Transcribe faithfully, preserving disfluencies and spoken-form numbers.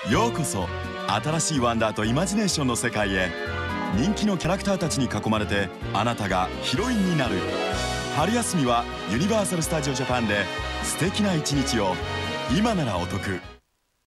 ようこそ新しいワンダーとイマジネーションの世界へ。人気のキャラクターたちに囲まれてあなたがヒロインになる。春休みはユニバーサル・スタジオ・ジャパンで素敵な一日を。今ならお得。